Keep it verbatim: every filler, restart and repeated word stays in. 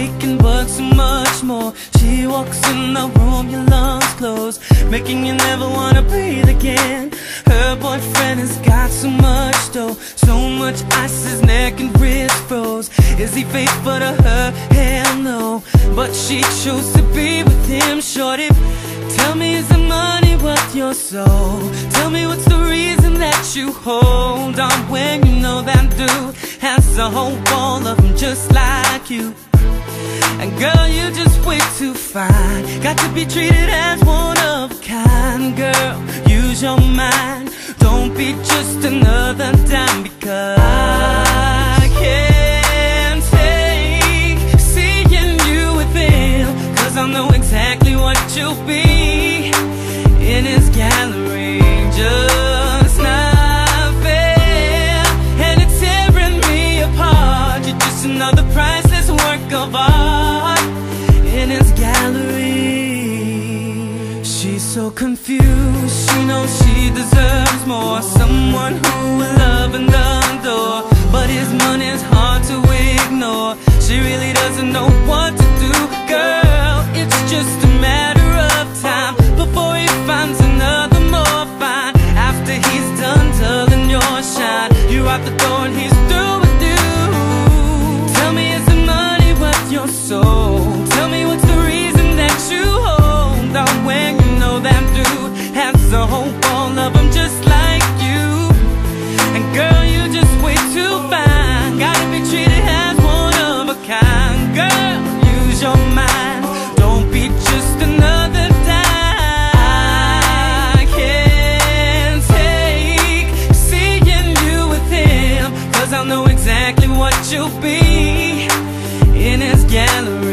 taken, but so much more. She walks in the room, your lungs close, making you never wanna breathe again. Her boyfriend has got so much dough, so much ice, his neck and wrist froze. Is he faithful to her? Hell no, but she chose to be with him. Shorty, tell me, is the money worth your soul? Tell me, what's the reason that you hold on when you know that dude has a whole wall of them just like you? And girl, you just way too fine, got to be treated as one of a kind. Girl, use your mind, don't be just another dime, because I can't take seeing you with him, cause I know exactly what you'll be in his gallery. Just not fair, and it's tearing me apart. You're just another priceless work of art in his gallery. She's so confused, she knows she deserves more, someone who will love and adore, but his money's hard to ignore. She really doesn't know what to do. Girl, it's just a matter of time before he finds another more fine. After he's done dulling your shine, you're out the door and he's through with you. Tell me, is the money worth your soul? Tell me, what's the reason that you hold on when you know that dude has a whole wall of them just like you? And girl, you just way too fine, gotta be treated as one of a kind. Girl, use your mind, don't be just another dime. I can't take seeing you with him, cause I know exactly what you'll be in his gallery.